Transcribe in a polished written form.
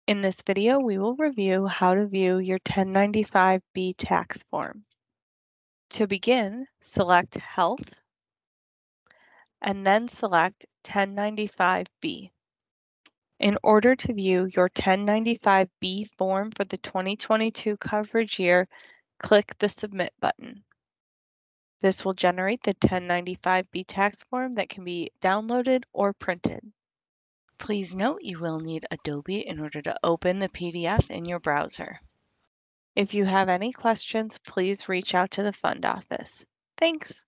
In this video, we will review how to view your 1095-B tax form. To begin, select Health, and then select 1095-B. In order to view your 1095-B form for the 2022 coverage year, click the Submit button. This will generate the 1095-B tax form that can be downloaded or printed. Please note you will need Adobe in order to open the PDF in your browser. If you have any questions, please reach out to the fund office. Thanks.